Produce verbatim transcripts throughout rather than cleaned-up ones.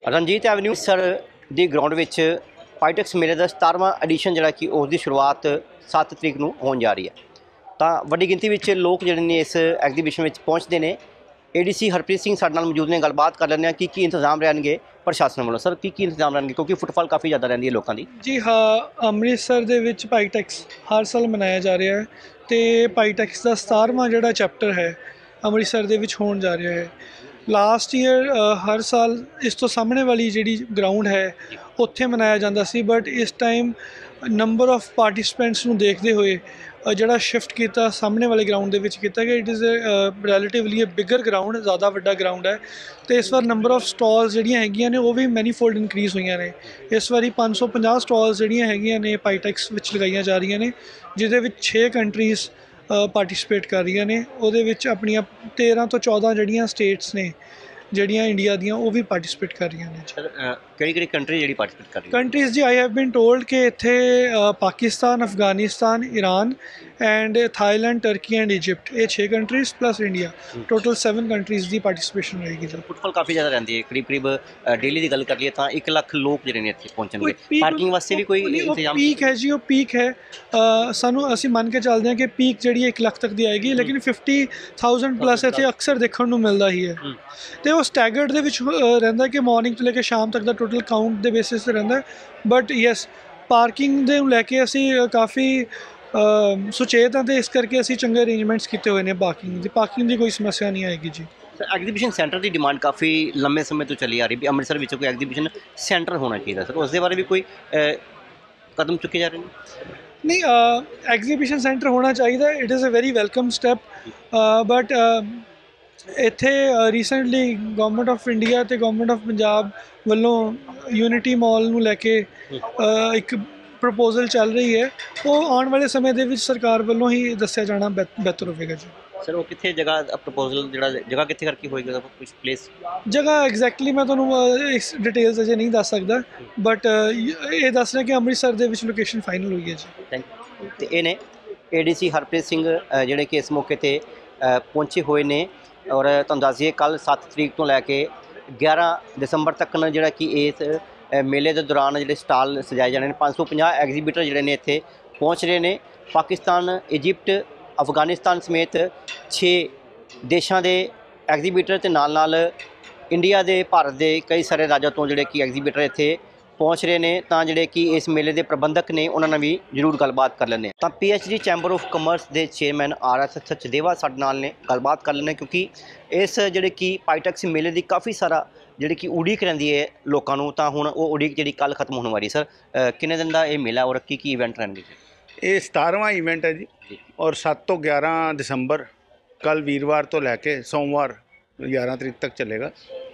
Ranjit avenue ਸਰ ਦੀ ground ਵਿੱਚ ਪਾਈਟੈਕਸ ਮੇਲੇ ਦਾ ਸਤਾਰਵਾਂ ਐਡੀਸ਼ਨ ਜਿਹੜਾ ਕਿ ਉਸ ਦੀ ਸ਼ੁਰੂਆਤ ਸੱਤ ਤਰੀਕ ਨੂੰ ਹੋਣ ਜਾ ਰਹੀ ਹੈ। ਤਾਂ ਵੱਡੀ ਗਿਣਤੀ ਵਿੱਚ ਲੋਕ ਜਿਹੜੇ ਨੇ ਇਸ ਐਗਜ਼ੀਬਿਸ਼ਨ ਵਿੱਚ ਪਹੁੰਚਦੇ ਨੇ। A D C Harpreet Singh ਸਾਡੇ ਨਾਲ ਮੌਜੂਦ ਨੇ, ਗੱਲਬਾਤ ਕਰ ਲੈਂਦੇ ਹਾਂ ਕੀ ਕੀ ਇੰਤਜ਼ਾਮ ਰਹਿਣਗੇ ਪ੍ਰਸ਼ਾਸਨ ਵੱਲੋਂ। ਸਰ ਕੀ ਕੀ ਇੰਤਜ਼ਾਮ ਰਹਿਣਗੇ, ਕਿਉਂਕਿ ਫੁੱਟਫਾਲ ਕਾਫੀ ਜ਼ਿਆਦਾ ਰਹਿੰਦੀ ਹੈ ਲੋਕਾਂ ਦੀ। ਜੀ ਹਾਂ, ਅੰਮ੍ਰਿਤਸਰ ਦੇ ਵਿੱਚ ਪਾਈਟੈਕਸ ਹਰ ਸਾਲ ਮਨਾਇਆ ਜਾ ਰਿਹਾ ਹੈ ਅਤੇ ਪਾਈਟੈਕਸ ਦਾ ਸਤਾਰਵਾਂ ਜਿਹੜਾ ਚੈਪਟਰ ਹੈ ਅੰਮ੍ਰਿਤਸਰ ਦੇ ਵਿੱਚ ਹੋਣ ਜਾ ਰਿਹਾ ਹੈ। ਲਾਸਟ ਈਅਰ ਹਰ ਸਾਲ ਇਸ ਤੋਂ ਸਾਹਮਣੇ ਵਾਲੀ ਜਿਹੜੀ ਗਰਾਊਂਡ ਹੈ ਉੱਥੇ ਮਨਾਇਆ ਜਾਂਦਾ ਸੀ, ਬਟ ਇਸ ਟਾਈਮ ਨੰਬਰ ਆਫ ਪਾਰਟੀਸਪੈਂਟਸ ਨੂੰ ਦੇਖਦੇ ਹੋਏ ਜਿਹੜਾ ਸ਼ਿਫਟ ਕੀਤਾ ਸਾਹਮਣੇ ਵਾਲੇ ਗਰਾਊਂਡ ਦੇ ਵਿੱਚ ਕੀਤਾ ਗਿਆ। It is relatively a bigger ground, ਜ਼ਿਆਦਾ ਵੱਡਾ ਗਰਾਊਂਡ ਹੈ ਅਤੇ ਇਸ ਵਾਰ ਨੰਬਰ ਆਫ ਸਟਾਲਸ ਜਿਹੜੀਆਂ ਹੈਗੀਆਂ ਨੇ ਉਹ ਵੀ ਮੈਨੀਫੋਲਡ ਇਨਕਰੀਜ਼ ਹੋਈਆਂ ਨੇ। ਇਸ ਵਾਰੀ ਪੰਜ ਸੌ ਪੰਜਾਹ ਸਟਾਲਸ ਜਿਹੜੀਆਂ ਹੈਗੀਆਂ ਨੇ ਪਾਈਟੈਕਸ ਵਿੱਚ ਲਗਾਈਆਂ ਜਾ ਰਹੀਆਂ ਨੇ, ਜਿਹਦੇ ਵਿੱਚ ਛੇ ਕੰਟਰੀਜ਼ ਪਾਰਟੀਸਪੇਟ ਕਰ ਰਹੀਆਂ ਨੇ। ਉਹਦੇ ਵਿੱਚ ਆਪਣੀਆਂ ਤੇਰ੍ਹਾਂ ਤੋਂ ਚੌਦ੍ਹਾਂ ਜਿਹੜੀਆਂ ਸਟੇਟਸ ਨੇ ਜਿਹੜੀਆਂ ਇੰਡੀਆ ਦੀਆਂ ਉਹ ਵੀ ਪਾਰਟੀਸਪੇਟ ਕਰ ਰਹੀਆਂ ਨੇ। ਕਿਹੜੀ ਕਿਹੜੀ ਕੰਟਰੀ ਜਿਹੜੀ ਪਾਰਟੀਸਪੇਟ ਕਰ ਰਹੀ ਹੈ? ਕੰਟਰੀਜ਼ ਜੀ, ਆਈ ਹੈਵ ਬੀਨ ਟੋਲਡ ਕਿ ਇੱਥੇ Pakistan, Afghanistan, Iran and Thailand, Turkey and Egypt, ਇਹ ਛੇ countries plus India, total seven countries ਦੀ ਪਾਰਟੀਸਪੇਸ਼ਨ ਰਹੇਗੀ। ਸਰ ਫੁੱਟਫਾਲ ਕਾਫੀ ਜ਼ਿਆਦਾ ਰਹਿੰਦੀ ਹੈ, ਕਰੀਬ ਕਰੀਬ ਡੇਲੀ ਦੀ ਗੱਲ ਕਰ ਲਈਏ ਤਾਂ ਇੱਕ ਲੱਖ ਲੋਕ ਜਿਹੜੇ ਨੇ ਇੱਥੇ ਪਹੁੰਚਣਗੇ। ਪਾਰਕਿੰਗ ਵਾਸਤੇ ਵੀ ਕੋਈ ਇੰਤਜ਼ਾਮ? ਪੀਕ ਹੈ ਜੀ, ਉਹ ਪੀਕ ਹੈ। ਸਾਨੂੰ ਅਸੀਂ ਮੰਨ ਕੇ ਚੱਲਦੇ ਹਾਂ ਕਿ ਪੀਕ ਜਿਹੜੀ ਇੱਕ ਲੱਖ ਤੱਕ ਦੀ ਆਏਗੀ, ਲੇਕਿਨ ਫਿਫਟੀ ਥਾਊਜ਼ੈਂਡ ਪਲੱਸ ਇੱਥੇ ਅਕਸਰ ਦੇਖਣ ਨੂੰ ਮਿਲਦਾ ਹੀ ਹੈ। ਅਤੇ ਉਹ ਸਟੈਗਰਡ ਦੇ ਵਿੱਚ ਰਹਿੰਦਾ ਕਿ ਮੋਰਨਿੰਗ ਤੋਂ ਲੈ ਕੇ ਸ਼ਾਮ ਤੱਕ ਦਾ ਟੋਟਲ ਕਾਊਂਟ ਦੇ ਬੇਸਿਸ 'ਤੇ ਰਹਿੰਦਾ। ਬਟ ਯੈਸ, ਪਾਰਕਿੰਗ ਦੇ ਨੂੰ ਲੈ ਕੇ ਅਸੀਂ ਕਾਫੀ ਸੁਚੇਤ ਹਾਂ ਅਤੇ ਇਸ ਕਰਕੇ ਅਸੀਂ ਚੰਗੇ ਅਰੇਂਜਮੈਂਟਸ ਕੀਤੇ ਹੋਏ ਨੇ। ਪਾਰਕਿੰਗ ਦੀ ਪਾਰਕਿੰਗ ਦੀ ਕੋਈ ਸਮੱਸਿਆ ਨਹੀਂ ਆਏਗੀ ਜੀ। ਐਗਜ਼ੀਬਿਸ਼ਨ ਸੈਂਟਰ ਦੀ ਡਿਮਾਂਡ ਕਾਫੀ ਲੰਬੇ ਸਮੇਂ ਤੋਂ ਚੱਲੀ ਆ ਰਹੀ ਵੀ ਅੰਮ੍ਰਿਤਸਰ ਵਿੱਚ ਕੋਈ ਐਗਜ਼ੀਬਿਸ਼ਨ ਸੈਂਟਰ ਹੋਣਾ ਚਾਹੀਦਾ। ਸਰ ਉਸ ਦੇ ਬਾਰੇ ਵੀ ਕੋਈ ਕਦਮ ਚੁੱਕੇ ਜਾ ਰਹੇ ਨੇ? ਨਹੀਂ, ਐਗਜ਼ੀਬਿਸ਼ਨ ਸੈਂਟਰ ਹੋਣਾ ਚਾਹੀਦਾ, it is a very welcome step. But ਇੱਥੇ ਰੀਸੈਂਟਲੀ ਗੌਰਮੈਂਟ ਆਫ ਇੰਡੀਆ ਅਤੇ ਗੌਰਮੈਂਟ ਆਫ ਪੰਜਾਬ ਵੱਲੋਂ ਯੂਨਿਟੀ ਮਾਲ ਨੂੰ ਲੈ ਕੇ ਇੱਕ ਪ੍ਰਪੋਜ਼ਲ ਚੱਲ ਰਹੀ ਹੈ, ਉਹ ਆਉਣ ਵਾਲੇ ਸਮੇਂ ਦੇ ਵਿੱਚ ਸਰਕਾਰ ਵੱਲੋਂ ਹੀ ਦੱਸਿਆ ਜਾਣਾ ਬਿਹਤਰ ਹੋਵੇਗਾ ਜੀ। ਸਰ ਉਹ ਕਿੱਥੇ ਜਗ੍ਹਾ ਪ੍ਰਪੋਜ਼ਲ ਜਿਹੜਾ ਜਗ੍ਹਾ ਕਿੱਥੇ ਕਰਕੇ ਹੋਏਗਾ, ਕੁਝ ਪਲੇਸ ਜਗ੍ਹਾ ਐਗਜ਼ੈਕਟਲੀ ਮੈਂ ਤੁਹਾਨੂੰ ਇਸ ਡਿਟੇਲਸ ਅਜੇ ਨਹੀਂ ਦੱਸ ਸਕਦਾ, ਬਟ ਇਹ ਦੱਸ ਰਿਹਾ ਕਿ ਅੰਮ੍ਰਿਤਸਰ ਦੇ ਵਿੱਚ ਲੋਕੇਸ਼ਨ ਫਾਈਨਲ ਹੋਈ ਹੈ ਜੀ। Thank you. ਅਤੇ ਇਹ ਨੇ A D C Harpreet Singh ਜਿਹੜੇ ਕਿ ਇਸ ਮੌਕੇ 'ਤੇ ਪਹੁੰਚੇ ਹੋਏ ਨੇ। ਔਰ ਤੁਹਾਨੂੰ ਦੱਸ ਦਈਏ ਕੱਲ੍ਹ ਸੱਤ ਤਰੀਕ ਤੋਂ ਲੈ ਕੇ ਗਿਆਰਾਂ ਦਸੰਬਰ ਤੱਕ ਜਿਹੜਾ ਕਿ ਇਸ ਮੇਲੇ ਦੇ ਦੌਰਾਨ ਜਿਹੜੇ ਸਟਾਲ ਸਜਾਏ ਜਾਣੇ ਨੇ। ਪੰਜ ਸੌ ਪੰਜਾਹ ਐਗਜ਼ੀਬਿਟਰ ਜਿਹੜੇ ਨੇ ਇੱਥੇ ਪਹੁੰਚ ਰਹੇ ਨੇ। ਪਾਕਿਸਤਾਨ, ਇਜਿਪਟ, ਅਫਗਾਨਿਸਤਾਨ ਸਮੇਤ ਛੇ ਦੇਸ਼ਾਂ ਦੇ ਐਗਜ਼ੀਬਿਟਰ ਅਤੇ ਨਾਲ ਨਾਲ ਇੰਡੀਆ ਦੇ, ਭਾਰਤ ਦੇ ਕਈ ਸਾਰੇ ਰਾਜਾਂ ਤੋਂ ਜਿਹੜੇ ਕਿ ਐਗਜ਼ੀਬਿਟਰ ਇੱਥੇ ਪਹੁੰਚ ਰਹੇ ਨੇ। ਤਾਂ ਜਿਹੜੇ ਕਿ ਇਸ ਮੇਲੇ ਦੇ ਪ੍ਰਬੰਧਕ ਨੇ ਉਹਨਾਂ ਨਾਲ ਵੀ ਜ਼ਰੂਰ ਗੱਲਬਾਤ ਕਰ ਲੈਂਦੇ ਹਾਂ। ਤਾਂ P H D chamber of commerce ਦੇ ਚੇਅਰਮੈਨ ਆਰ ਐਸ ਸਚਦੇਵਾ ਸਾਡੇ ਨਾਲ ਨੇ, ਗੱਲਬਾਤ ਕਰ ਲੈਂਦੇ, ਕਿਉਂਕਿ ਇਸ ਜਿਹੜੇ ਕਿ ਪਾਈਟੈਕਸ ਮੇਲੇ ਦੀ ਕਾਫੀ ਸਾਰਾ ਜਿਹੜੀ ਕਿ ਉਡੀਕ ਰਹਿੰਦੀ ਹੈ ਲੋਕਾਂ ਨੂੰ। ਤਾਂ ਹੁਣ ਉਹ ਉਡੀਕ ਜਿਹੜੀ ਕੱਲ੍ਹ ਖਤਮ ਹੋਣ ਵਾਲੀ। ਸਰ ਕਿੰਨੇ ਦਿਨ ਦਾ ਇਹ ਮੇਲਾ ਔਰ ਕੀ ਕੀ ਇਵੈਂਟ ਰਹਿਣਗੇ? ਇਹ ਸਤਾਰਵਾਂ ਇਵੈਂਟ ਹੈ ਜੀ, ਔਰ ਸੱਤ ਤੋਂ ਗਿਆਰਾਂ ਦਸੰਬਰ ਕੱਲ੍ਹ ਵੀਰਵਾਰ ਤੋਂ ਲੈ ਕੇ ਸੋਮਵਾਰ ਗਿਆਰਾਂ ਤਰੀਕ ਤੱਕ ਚੱਲੇਗਾ।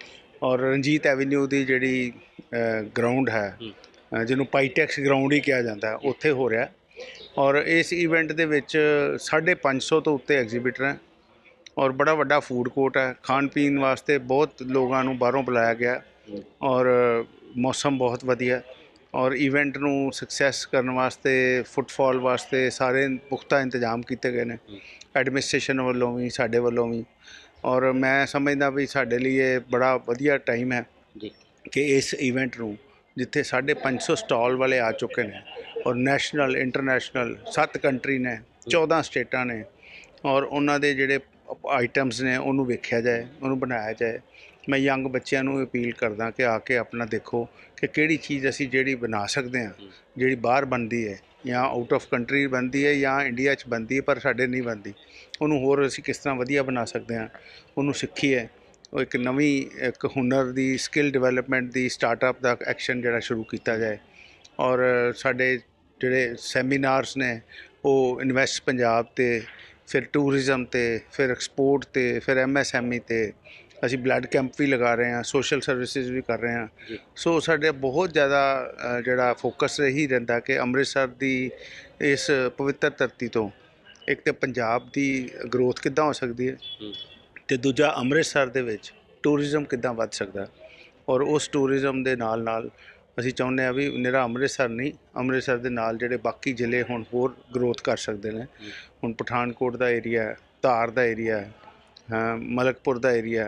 ਔਰ ਰਣਜੀਤ ਐਵੀਨਿਊ ਦੀ ਜਿਹੜੀ ਗਰਾਊਂਡ ਹੈ, ਜਿਹਨੂੰ ਪਾਈਟੈਕਸ ਗਰਾਊਂਡ ਹੀ ਕਿਹਾ ਜਾਂਦਾ, ਉੱਥੇ ਹੋ ਰਿਹਾ। ਔਰ ਇਸ ਇਵੈਂਟ ਦੇ ਵਿੱਚ ਸਾਢੇ ਪੰਜ ਸੌ ਤੋਂ ਉੱਤੇ ਐਗਜ਼ੀਬਿਟਰ ਹੈ ਔਰ ਬੜਾ ਵੱਡਾ ਫੂਡ ਕੋਰਟ ਹੈ। ਖਾਣ ਪੀਣ ਵਾਸਤੇ ਬਹੁਤ ਲੋਕਾਂ ਨੂੰ ਬਾਹਰੋਂ ਬੁਲਾਇਆ ਗਿਆ ਔਰ ਮੌਸਮ ਬਹੁਤ ਵਧੀਆ। ਔਰ ਇਵੈਂਟ ਨੂੰ ਸਕਸੈਸ ਕਰਨ ਵਾਸਤੇ, ਫੁੱਟਫਾਲ ਵਾਸਤੇ ਸਾਰੇ ਪੁਖਤਾ ਇੰਤਜ਼ਾਮ ਕੀਤੇ ਗਏ ਨੇ, ਐਡਮਿਨਿਸਟ੍ਰੇਸ਼ਨ ਵੱਲੋਂ ਵੀ, ਸਾਡੇ ਵੱਲੋਂ ਵੀ। ਔਰ ਮੈਂ ਸਮਝਦਾ ਵੀ ਸਾਡੇ ਲਈ ਇਹ ਬੜਾ ਵਧੀਆ ਟਾਈਮ ਹੈ ਕਿ ਇਸ ਇਵੈਂਟ ਨੂੰ, ਜਿੱਥੇ ਸਾਢੇ ਪੰਜ ਸੌ ਸਟਾਲ ਵਾਲੇ ਆ ਚੁੱਕੇ ਨੇ ਔਰ ਨੈਸ਼ਨਲ, ਇੰਟਰਨੈਸ਼ਨਲ ਸੱਤ ਕੰਟਰੀ ਨੇ, ਚੌਦ੍ਹਾਂ ਸਟੇਟਾਂ ਨੇ, ਔਰ ਉਹਨਾਂ ਦੇ ਜਿਹੜੇ ਆਈਟਮਸ ਨੇ ਉਹਨੂੰ ਵੇਖਿਆ ਜਾਏ, ਉਹਨੂੰ ਬਣਾਇਆ ਜਾਏ। ਮੈਂ ਯੰਗ ਬੱਚਿਆਂ ਨੂੰ ਅਪੀਲ ਕਰਦਾ ਕਿ ਆ ਕੇ ਆਪਣਾ ਦੇਖੋ ਕਿ ਕਿਹੜੀ ਚੀਜ਼ ਅਸੀਂ ਜਿਹੜੀ ਬਣਾ ਸਕਦੇ ਹਾਂ, ਜਿਹੜੀ ਬਾਹਰ ਬਣਦੀ ਹੈ ਜਾਂ ਆਊਟ ਆਫ ਕੰਟਰੀ ਬਣਦੀ ਹੈ ਜਾਂ ਇੰਡੀਆ 'ਚ ਬਣਦੀ ਹੈ ਪਰ ਸਾਡੇ ਨਹੀਂ ਬਣਦੀ, ਉਹਨੂੰ ਹੋਰ ਅਸੀਂ ਕਿਸ ਤਰ੍ਹਾਂ ਵਧੀਆ ਬਣਾ ਸਕਦੇ ਹਾਂ, ਉਹਨੂੰ ਸਿੱਖੀਏ। ਉਹ ਇੱਕ ਨਵੀਂ ਇੱਕ ਹੁਨਰ ਦੀ, ਸਕਿੱਲ ਡਿਵੈਲਪਮੈਂਟ ਦੀ, ਸਟਾਰਟਅਪ ਦਾ ਐਕਸ਼ਨ ਜਿਹੜਾ ਸ਼ੁਰੂ ਕੀਤਾ ਜਾਏ। ਔਰ ਸਾਡੇ ਜਿਹੜੇ ਸੈਮੀਨਾਰਸ ਨੇ ਉਹ ਇਨਵੈਸਟ ਪੰਜਾਬ 'ਤੇ, ਫਿਰ ਟੂਰਿਜ਼ਮ 'ਤੇ, ਫਿਰ ਐਕਸਪੋਰਟ 'ਤੇ, ਫਿਰ ਐਮ ਐਸ ਐਮ ਈ 'ਤੇ। ਅਸੀਂ ਬਲੱਡ ਕੈਂਪ ਵੀ ਲਗਾ ਰਹੇ ਹਾਂ, ਸੋਸ਼ਲ ਸਰਵਿਸਿਜ਼ ਵੀ ਕਰ ਰਹੇ ਹਾਂ। ਸੋ ਸਾਡੇ ਬਹੁਤ ਜ਼ਿਆਦਾ ਜਿਹੜਾ ਫੋਕਸ ਇਹੀ ਰਹਿੰਦਾ ਕਿ ਅੰਮ੍ਰਿਤਸਰ ਦੀ ਇਸ ਪਵਿੱਤਰ ਧਰਤੀ ਤੋਂ ਇੱਕ ਤਾਂ ਪੰਜਾਬ ਦੀ ਗਰੋਥ ਕਿੱਦਾਂ ਹੋ ਸਕਦੀ ਹੈ, ਅਤੇ ਦੂਜਾ ਅੰਮ੍ਰਿਤਸਰ ਦੇ ਵਿੱਚ ਟੂਰਿਜ਼ਮ ਕਿੱਦਾਂ ਵੱਧ ਸਕਦਾ। ਔਰ ਉਸ ਟੂਰਿਜ਼ਮ ਦੇ ਨਾਲ ਨਾਲ ਅਸੀਂ ਚਾਹੁੰਦੇ ਹਾਂ ਵੀ ਨਿਰਾ ਅੰਮ੍ਰਿਤਸਰ ਨਹੀਂ, ਅੰਮ੍ਰਿਤਸਰ ਦੇ ਨਾਲ ਜਿਹੜੇ ਬਾਕੀ ਜ਼ਿਲ੍ਹੇ ਹੁਣ ਹੋਰ ਗਰੋਥ ਕਰ ਸਕਦੇ ਨੇ। ਹੁਣ ਪਠਾਨਕੋਟ ਦਾ ਏਰੀਆ, ਧਾਰ ਦਾ ਏਰੀਆ, ਮਲਕਪੁਰ ਦਾ ਏਰੀਆ,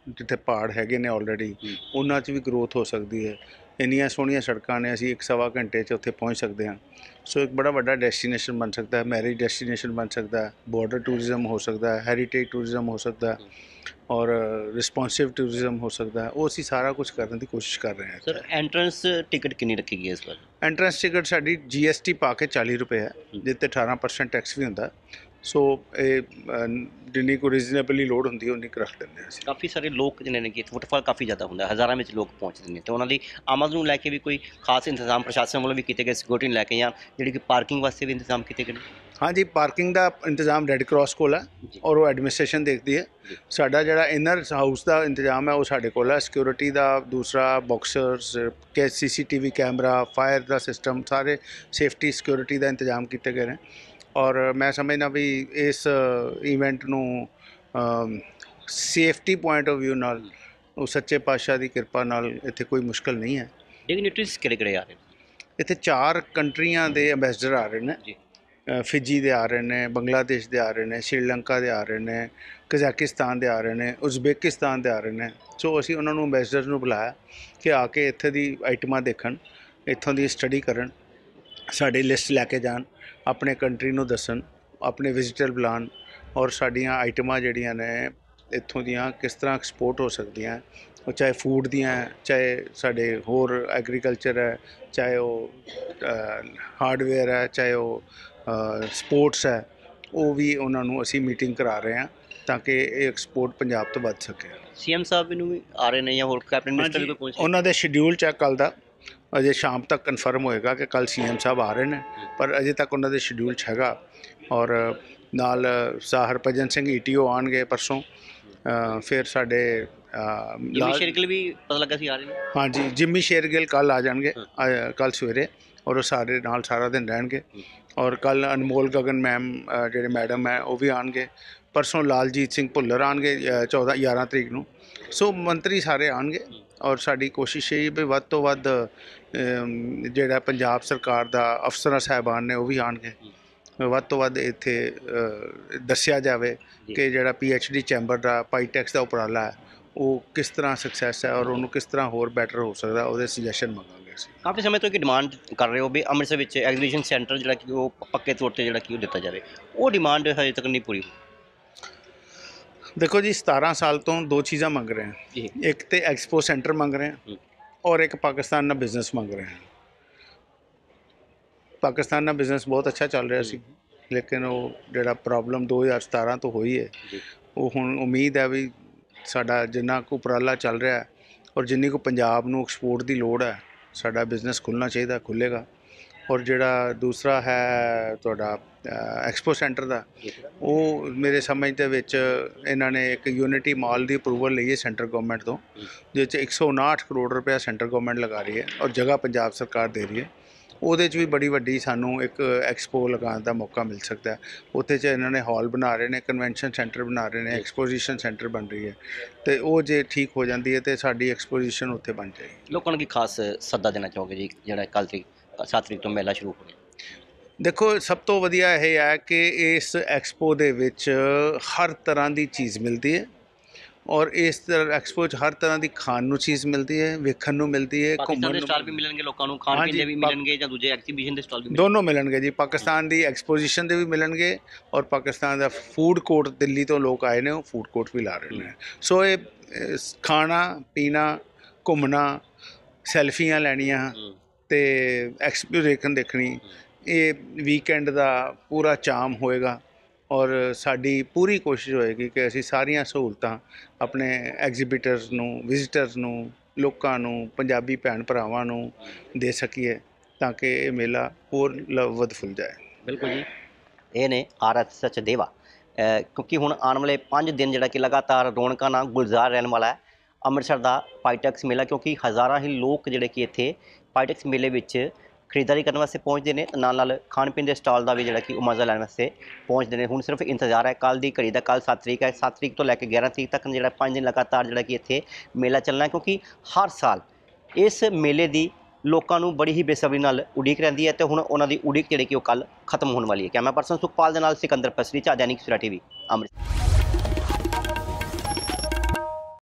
ਜਿੱਥੇ ਪਹਾੜ ਹੈਗੇ ਨੇ ਆਲਰੇਡੀ ਉਹਨਾਂ 'ਚ ਵੀ ਗਰੋਥ ਹੋ ਸਕਦੀ ਹੈ। ਇੰਨੀਆਂ ਸੋਹਣੀਆਂ ਸੜਕਾਂ ਨੇ, ਅਸੀਂ ਇੱਕ ਸਵਾ ਘੰਟੇ 'ਚ ਉੱਥੇ ਪਹੁੰਚ ਸਕਦੇ ਹਾਂ। ਸੋ ਇੱਕ ਬੜਾ ਵੱਡਾ ਡੈਸਟੀਨੇਸ਼ਨ ਬਣ ਸਕਦਾ ਹੈ, ਮੈਰਿਜ ਡੈਸਟੀਨੇਸ਼ਨ ਬਣ ਸਕਦਾ ਹੈ, ਬਾਰਡਰ ਟੂਰਿਜ਼ਮ ਹੋ ਸਕਦਾ ਹੈ, ਹੈਰੀਟੇਜ ਟੂਰਿਜ਼ਮ ਹੋ ਸਕਦਾ ਹੈ ਔਰ ਰਿਸਪੌਂਸਿਵ ਟੂਰਿਜ਼ਮ ਹੋ ਸਕਦਾ ਹੈ। ਉਹ ਅਸੀਂ ਸਾਰਾ ਕੁਝ ਕਰਨ ਦੀ ਕੋਸ਼ਿਸ਼ ਕਰ ਰਹੇ ਹਾਂ। ਸਰ ਐਂਟਰੈਂਸ ਟਿਕਟ ਕਿੰਨੀ ਰੱਖੀ ਗਈ ਹੈ ਇਸ ਵਾਰ? ਐਂਟਰੈਂਸ ਟਿਕਟ ਸਾਡੀ ਜੀ ਐਸ ਟੀ ਪਾ ਕੇ ਚਾਲੀ ਰੁਪਏ ਹੈ, ਜਿਸ 'ਤੇ ਅਠਾਰਾਂ ਪਰਸੈਂਟ ਟੈਕਸ ਵੀ ਹੁੰਦਾ। ਸੋ ਇਹ ਜਿੰਨੀ ਕੋ ਰੀਜ਼ਨੇਬਲੀ ਲੋਡ ਹੁੰਦੀ ਹੈ ਉਨੀ ਕੁ ਰੱਖ ਦਿੰਦੇ ਹਾਂ ਅਸੀਂ। ਕਾਫੀ ਸਾਰੇ ਲੋਕ ਜਿਹਨੇ ਨੇ ਕਿ ਫੁੱਟਫਾਲ ਕਾਫੀ ਜ਼ਿਆਦਾ ਹੁੰਦਾ, ਹਜ਼ਾਰਾਂ ਵਿੱਚ ਲੋਕ ਪਹੁੰਚਦੇ ਨੇ, ਅਤੇ ਉਹਨਾਂ ਦੀ ਆਮਦ ਨੂੰ ਲੈ ਕੇ ਵੀ ਕੋਈ ਖਾਸ ਇੰਤਜ਼ਾਮ ਪ੍ਰਸ਼ਾਸਨ ਵੱਲੋਂ ਵੀ ਕੀਤੇ ਗਏ, ਸਿਕਿਉਰਿਟੀ ਨੂੰ ਲੈ ਕੇ, ਜਾਂ ਜਿਹੜੀ ਕਿ ਪਾਰਕਿੰਗ ਵਾਸਤੇ ਵੀ ਇੰਤਜ਼ਾਮ ਕੀਤੇ ਗਏ ਨੇ? ਹਾਂਜੀ, ਪਾਰਕਿੰਗ ਦਾ ਇੰਤਜ਼ਾਮ ਰੈੱਡ ਕਰਾਸ ਕੋਲ ਹੈ ਔਰ ਉਹ ਐਡਮਿਨਿਸਟ੍ਰੇਸ਼ਨ ਦੇਖਦੀ ਹੈ। ਸਾਡਾ ਜਿਹੜਾ ਇਨਰ ਹਾਊਸ ਦਾ ਇੰਤਜ਼ਾਮ ਹੈ ਉਹ ਸਾਡੇ ਕੋਲ ਹੈ। ਸਿਕਿਉਰਿਟੀ ਦਾ, ਦੂਸਰਾ ਬਾਕਸਰਸ ਕੇ C C T V camera, fire ਦਾ ਸਿਸਟਮ, ਸਾਰੇ ਸੇਫਟੀ ਸਿਕਿਉਰਿਟੀ ਦਾ ਇੰਤਜ਼ਾਮ ਕੀਤੇ ਗਏ ਨੇ। ਔਰ ਮੈਂ ਸਮਝਦਾ ਵੀ ਇਸ ਇਵੈਂਟ ਨੂੰ ਸੇਫਟੀ ਪੁਆਇੰਟ ਆਫ ਵਿਊ ਨਾਲ ਉਹ ਸੱਚੇ ਪਾਤਸ਼ਾਹ ਦੀ ਕਿਰਪਾ ਨਾਲ ਇੱਥੇ ਕੋਈ ਮੁਸ਼ਕਲ ਨਹੀਂ ਹੈ। ਡਿਗਨਿਟਰੀਜ਼ ਕਿਹੜੇ ਕਿਹੜੇ ਆ ਰਹੇ ਨੇ ਇੱਥੇ? ਚਾਰ ਕੰਟਰੀਆਂ ਦੇ ਅੰਬੈਸਡਰ ਆ ਰਹੇ ਨੇ ਜੀ। ਫਿਜੀ ਦੇ ਆ ਰਹੇ ਨੇ, ਬੰਗਲਾਦੇਸ਼ ਦੇ ਆ ਰਹੇ ਨੇ, ਸ਼੍ਰੀਲੰਕਾ ਦੇ ਆ ਰਹੇ ਨੇ, ਕਜ਼ਾਕਿਸਤਾਨ ਦੇ ਆ ਰਹੇ ਨੇ, ਉਜ਼ਬੇਕਿਸਤਾਨ ਦੇ ਆ ਰਹੇ ਨੇ। ਸੋ ਅਸੀਂ ਉਹਨਾਂ ਨੂੰ ਅੰਬੈਸਡਰ ਨੂੰ ਬੁਲਾਇਆ ਕਿ ਆ ਕੇ ਇੱਥੇ ਦੀ ਆਈਟਮਾਂ ਦੇਖਣ, ਇੱਥੋਂ ਦੀ ਸਟੱਡੀ ਕਰਨ, ਸਾਡੀ ਲਿਸਟ ਲੈ ਕੇ ਜਾਣ, ਆਪਣੇ ਕੰਟਰੀ ਨੂੰ ਦੱਸਣ, ਆਪਣੇ ਵਿਜ਼ਿਟਰ ਬੁਲਾਉਣ ਔਰ ਸਾਡੀਆਂ ਆਈਟਮਾਂ ਜਿਹੜੀਆਂ ਨੇ ਇੱਥੋਂ ਦੀਆਂ ਕਿਸ ਤਰ੍ਹਾਂ ਐਕਸਪੋਰਟ ਹੋ ਸਕਦੀਆਂ, ਉਹ ਚਾਹੇ ਫੂਡ ਦੀਆਂ, ਚਾਹੇ ਸਾਡੇ ਹੋਰ ਐਗਰੀਕਲਚਰ ਹੈ, ਚਾਹੇ ਉਹ ਹਾਰਡਵੇਅਰ ਹੈ, ਚਾਹੇ ਉਹ ਸਪੋਰਟਸ ਹੈ, ਉਹ ਵੀ ਉਹਨਾਂ ਨੂੰ ਅਸੀਂ ਮੀਟਿੰਗ ਕਰਾ ਰਹੇ ਹਾਂ ਤਾਂ ਕਿ ਇਹ ਐਕਸਪੋਰਟ ਪੰਜਾਬ ਤੋਂ ਵੱਧ ਸਕੇ। ਸੀ ਐਮ ਸਾਹਿਬ ਨੂੰ ਵੀ ਆ ਰਹੇ ਨੇ ਜਾਂ ਹੋਰ ਕੈਬਨਿਟ ਮਿਨਿਸਟਰ ਵੀ ਕੋਈ ਪਹੁੰਚੇ? ਉਹਨਾਂ ਦੇ ਸ਼ਡਿਊਲ ਚੈੱਕ ਕੱਲ੍ਹ ਦਾ, ਅਜੇ ਸ਼ਾਮ ਤੱਕ ਕਨਫਰਮ ਹੋਏਗਾ ਕਿ ਕੱਲ੍ਹ ਸੀ ਐਮ ਸਾਹਿਬ ਆ ਰਹੇ ਨੇ, ਪਰ ਅਜੇ ਤੱਕ ਉਹਨਾਂ ਦੇ ਸ਼ਡਿਊਲ 'ਚ ਹੈਗਾ। ਔਰ ਨਾਲ ਸਾਹ Harbhajan Singh E T O ਆਉਣਗੇ ਪਰਸੋਂ। ਫਿਰ ਸਾਡੇ ਜਿਮੀ ਸ਼ੇਰਗਿੱਲ ਵੀ ਪਤਾ ਲੱਗਾ ਸੀ ਆ ਰਹੇ ਨੇ। ਹਾਂਜੀ, ਜਿਮੀ ਸ਼ੇਰਗਿੱਲ ਕੱਲ੍ਹ ਆ ਜਾਣਗੇ, ਕੱਲ੍ਹ ਸਵੇਰੇ, ਔਰ ਉਹ ਸਾਰੇ ਨਾਲ ਸਾਰਾ ਦਿਨ ਰਹਿਣਗੇ। ਔਰ ਕੱਲ੍ਹ ਅਨਮੋਲ ਗਗਨ ਮੈਮ ਜਿਹੜੇ ਮੈਡਮ ਹੈ ਉਹ ਵੀ ਆਉਣਗੇ। ਪਰਸੋਂ ਲਾਲਜੀਤ ਸਿੰਘ ਭੁੱਲਰ ਆਉਣਗੇ ਚੌਦਾਂ ਗਿਆਰਾਂ ਤਰੀਕ ਨੂੰ। ਸੋ ਮੰਤਰੀ ਸਾਰੇ ਆਉਣਗੇ ਔਰ ਸਾਡੀ ਕੋਸ਼ਿਸ਼ ਇਹ ਵੀ ਵੱਧ ਤੋਂ ਵੱਧ ਜਿਹੜਾ ਪੰਜਾਬ ਸਰਕਾਰ ਦਾ ਅਫਸਰਾਂ ਸਾਹਿਬਾਨ ਨੇ ਉਹ ਵੀ ਆਉਣਗੇ। ਵੱਧ ਤੋਂ ਵੱਧ ਇੱਥੇ ਦੱਸਿਆ ਜਾਵੇ ਕਿ ਜਿਹੜਾ ਪੀ ਐਚ ਡੀ ਚੈਂਬਰ ਦਾ ਪਾਈਟੈਕਸ ਦਾ ਉਪਰਾਲਾ ਹੈ ਉਹ ਕਿਸ ਤਰ੍ਹਾਂ ਸਕਸੈਸ ਹੈ ਔਰ ਉਹਨੂੰ ਕਿਸ ਤਰ੍ਹਾਂ ਹੋਰ ਬੈਟਰ ਹੋ ਸਕਦਾ, ਉਹਦੇ ਸੁਜੈਸ਼ਨ ਮੰਗਾਂਗੇ ਅਸੀਂ। ਕਾਫੀ ਸਮੇਂ ਤੋਂ ਇੱਕ ਡਿਮਾਂਡ ਕਰ ਰਹੇ ਹੋ ਵੀ ਅੰਮ੍ਰਿਤਸਰ ਵਿੱਚ ਐਗਜ਼ੀਬਿਸ਼ਨ ਸੈਂਟਰ ਜਿਹੜਾ ਕਿ ਉਹ ਪੱਕੇ ਤੌਰ 'ਤੇ ਜਿਹੜਾ ਕਿ ਉਹ ਦਿੱਤਾ ਜਾਵੇ, ਉਹ ਡਿਮਾਂਡ ਹਜੇ ਤੱਕ ਨਹੀਂ ਪੂਰੀ ਹੋਈ। ਦੇਖੋ ਜੀ, ਸਤਾਰਾਂ ਸਾਲ ਤੋਂ ਦੋ ਚੀਜ਼ਾਂ ਮੰਗ ਰਹੇ ਹਾਂ। ਇੱਕ ਤੇ ਐਕਸਪੋ ਸੈਂਟਰ ਮੰਗ ਰਹੇ ਹਾਂ ਔਰ ਇੱਕ ਪਾਕਿਸਤਾਨ ਨਾਲ ਬਿਜ਼ਨਸ ਮੰਗ ਰਹੇ ਹਾਂ। ਪਾਕਿਸਤਾਨ ਨਾਲ ਬਿਜ਼ਨਸ ਬਹੁਤ ਅੱਛਾ ਚੱਲ ਰਿਹਾ ਸੀ, ਲੇਕਿਨ ਉਹ ਜਿਹੜਾ ਪ੍ਰੋਬਲਮ ਦੋ ਹਜ਼ਾਰ ਸਤਾਰਾਂ ਤੋਂ ਹੋਈ ਹੈ, ਉਹ ਹੁਣ ਉਮੀਦ ਹੈ ਵੀ ਸਾਡਾ ਜਿੰਨਾ ਕੁ ਉਪਰਾਲਾ ਚੱਲ ਰਿਹਾ ਔਰ ਜਿੰਨੀ ਕੁ ਪੰਜਾਬ ਨੂੰ ਐਕਸਪੋਰਟ ਦੀ ਲੋੜ ਹੈ, ਸਾਡਾ ਬਿਜ਼ਨਸ ਖੁੱਲ੍ਹਣਾ ਚਾਹੀਦਾ, ਖੁੱਲ੍ਹੇਗਾ। ਔਰ ਜਿਹੜਾ ਦੂਸਰਾ ਹੈ ਤੁਹਾਡਾ ਐਕਸਪੋ ਸੈਂਟਰ ਦਾ, ਉਹ ਮੇਰੇ ਸਮਝ ਦੇ ਵਿੱਚ ਇਹਨਾਂ ਨੇ ਇੱਕ ਯੂਨਿਟੀ ਮਾਲ ਦੀ ਅਪਰੂਵਲ ਲਈ ਹੈ ਸੈਂਟਰ ਗੌਰਮੈਂਟ ਤੋਂ, ਜਿਸ 'ਚ ਇੱਕ ਸੌ ਉਨਾਹਠ ਕਰੋੜ ਰੁਪਇਆ ਸੈਂਟਰ ਗੌਰਮੈਂਟ ਲਗਾ ਰਹੀ ਹੈ ਔਰ ਜਗ੍ਹਾ ਪੰਜਾਬ ਸਰਕਾਰ ਦੇ ਰਹੀ ਹੈ। ਉਹਦੇ 'ਚ ਵੀ ਬੜੀ ਵੱਡੀ ਸਾਨੂੰ ਇੱਕ ਐਕਸਪੋ ਲਗਾਉਣ ਦਾ ਮੌਕਾ ਮਿਲ ਸਕਦਾ। ਉੱਥੇ 'ਚ ਇਹਨਾਂ ਨੇ ਹਾਲ ਬਣਾ ਰਹੇ ਨੇ, ਕਨਵੈਨਸ਼ਨ ਸੈਂਟਰ ਬਣਾ ਰਹੇ ਨੇ, ਐਕਸਪੋਜੀਸ਼ਨ ਸੈਂਟਰ ਬਣ ਰਹੀ ਹੈ, ਅਤੇ ਉਹ ਜੇ ਠੀਕ ਹੋ ਜਾਂਦੀ ਹੈ ਤਾਂ ਸਾਡੀ ਐਕਸਪੋਜੀਸ਼ਨ ਉੱਥੇ ਬਣ ਜਾਏਗੀ। ਲੋਕਾਂ ਨੂੰ ਕੀ ਖਾਸ ਸੱਦਾ ਦੇਣਾ ਚਾਹੋਗੇ ਜੀ, ਜਿਹੜਾ ਕੱਲ੍ਹ ਤਰੀਕ ਸੱਤ ਤਰੀਕ ਤੋਂ ਮੇਲਾ ਸ਼ੁਰੂ ਹੋ ਰਿਹਾ? ਦੇਖੋ, ਸਭ ਤੋਂ ਵਧੀਆ ਇਹ ਹੈ ਕਿ ਇਸ ਐਕਸਪੋ ਦੇ ਵਿੱਚ ਹਰ ਤਰ੍ਹਾਂ ਦੀ ਚੀਜ਼ ਮਿਲਦੀ ਹੈ ਔਰ ਇਸ ਐਕਸਪੋ 'ਚ ਹਰ ਤਰ੍ਹਾਂ ਦੀ ਖਾਣ ਨੂੰ ਚੀਜ਼ ਮਿਲਦੀ ਹੈ, ਵੇਖਣ ਨੂੰ ਮਿਲਦੀ ਹੈ, ਘੁੰਮਣ ਦੇ ਸਟਾਲ ਵੀ ਮਿਲਣਗੇ ਲੋਕਾਂ ਨੂੰ, ਖਾਣ ਪੀਣ ਦੇ ਵੀ ਮਿਲਣਗੇ ਜਾਂ ਦੂਜੇ ਐਗਜ਼ੀਬਿਸ਼ਨ ਦੇ ਸਟਾਲ ਵੀ? ਦੋਨੋਂ ਮਿਲਣਗੇ ਜੀ। ਪਾਕਿਸਤਾਨ ਦੀ ਐਕਸਪੋਜੀਸ਼ਨ ਦੇ ਵੀ ਮਿਲਣਗੇ ਔਰ ਪਾਕਿਸਤਾਨ ਦਾ ਫੂਡ ਕੋਰਟ, ਦਿੱਲੀ ਤੋਂ ਲੋਕ ਆਏ ਨੇ, ਉਹ ਫੂਡ ਕੋਰਟ ਵੀ ਲਾ ਰਹੇ ਨੇ। ਸੋ ਇਹ ਖਾਣਾ ਪੀਣਾ, ਘੁੰਮਣਾ, ਸੈਲਫੀਆਂ ਲੈਣੀਆਂ ਅਤੇ ਐਕਸਪੋਜੀਸ਼ਨ ਦੇਖਣੀ, ਇਹ ਵੀਕਐਂਡ ਦਾ ਪੂਰਾ ਚਾਮ ਹੋਏਗਾ। ਔਰ ਸਾਡੀ ਪੂਰੀ ਕੋਸ਼ਿਸ਼ ਹੋਏਗੀ ਕਿ ਅਸੀਂ ਸਾਰੀਆਂ ਸਹੂਲਤਾਂ ਆਪਣੇ ਐਗਜ਼ੀਬਿਟਰਸ ਨੂੰ, ਵਿਜ਼ਿਟਰਸ ਨੂੰ, ਲੋਕਾਂ ਨੂੰ, ਪੰਜਾਬੀ ਭੈਣ ਭਰਾਵਾਂ ਨੂੰ ਦੇ ਸਕੀਏ ਤਾਂ ਕਿ ਇਹ ਮੇਲਾ ਹੋਰ ਵੱਧ ਫੁੱਲ ਜਾਏ। ਬਿਲਕੁਲ ਜੀ, ਇਹ ਨੇ ਆਰ ਐਸ ਸਚਦੇਵਾ। ਕਿਉਂਕਿ ਹੁਣ ਆਉਣ ਵਾਲੇ ਪੰਜ ਦਿਨ ਜਿਹੜਾ ਕਿ ਲਗਾਤਾਰ ਰੌਣਕਾਂ ਨਾਲ ਗੁਲਜ਼ਾਰ ਰਹਿਣ ਵਾਲਾ ਹੈ ਅੰਮ੍ਰਿਤਸਰ ਦਾ ਪਾਈਟੈਕਸ ਮੇਲਾ, ਕਿਉਂਕਿ ਹਜ਼ਾਰਾਂ ਹੀ ਲੋਕ ਜਿਹੜੇ ਕਿ ਇੱਥੇ ਪਾਈਟੈਕਸ ਮੇਲੇ ਵਿੱਚ ਖਰੀਦਦਾਰੀ ਕਰਨ ਵਾਸਤੇ ਪਹੁੰਚਦੇ ਨੇ, ਨਾਲ ਨਾਲ ਖਾਣ ਪੀਣ ਦੇ ਸਟਾਲ ਦਾ ਵੀ ਜਿਹੜਾ ਕਿ ਉਹ ਮਜ਼ਾ ਲੈਣ ਵਾਸਤੇ ਪਹੁੰਚਦੇ ਨੇ। ਹੁਣ ਸਿਰਫ ਇੰਤਜ਼ਾਰ ਹੈ ਕੱਲ੍ਹ ਦੀ ਘੜੀ ਦਾ। ਕੱਲ੍ਹ ਸੱਤ ਤਰੀਕ ਹੈ, ਸੱਤ ਤਰੀਕ ਤੋਂ ਲੈ ਕੇ ਗਿਆਰਾਂ ਤਰੀਕ ਤੱਕ ਜਿਹੜਾ ਪੰਜ ਦਿਨ ਲਗਾਤਾਰ ਜਿਹੜਾ ਕਿ ਇੱਥੇ ਮੇਲਾ ਚੱਲਣਾ, ਕਿਉਂਕਿ ਹਰ ਸਾਲ ਇਸ ਮੇਲੇ ਦੀ ਲੋਕਾਂ ਨੂੰ ਬੜੀ ਹੀ ਬੇਸਬਰੀ ਨਾਲ ਉਡੀਕ ਰਹਿੰਦੀ ਹੈ ਅਤੇ ਹੁਣ ਉਹਨਾਂ ਦੀ ਉਡੀਕ ਜਿਹੜੀ ਕਿ ਉਹ ਕੱਲ੍ਹ ਖਤਮ ਹੋਣ ਵਾਲੀ ਹੈ। ਕੈਮਰਾ ਪਰਸਨ ਸੁਖਪਾਲ ਦੇ ਨਾਲ ਸਿਕੰਦਰ ਪਸਰੀ, ਝਾ ਦੈਨਿਕ ਸਵੇਰਾ ਟੀ ਵੀ, ਅੰਮ੍ਰਿਤਸਰ।